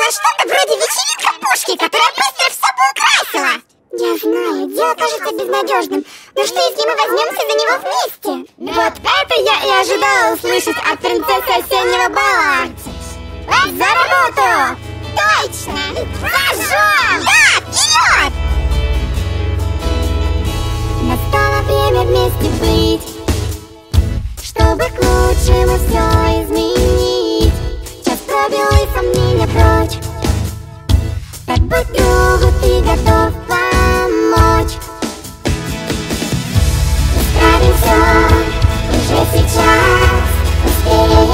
было что-то вроде вечеринка-пушки, которая быстро все поукрасила. Я знаю, дело кажется безнадежным, но что если мы возьмемся за него вместе? Вот это я и ожидала услышать от принцессы осеннего бала. За работу! Точно! Зажжем! Да, вперед! Настало время вместе быть, чтобы к лучшему все изменить. Час пробил и сомнения прочь. Так быть другу ты готов помочь. Исправим все уже сейчас. Успеем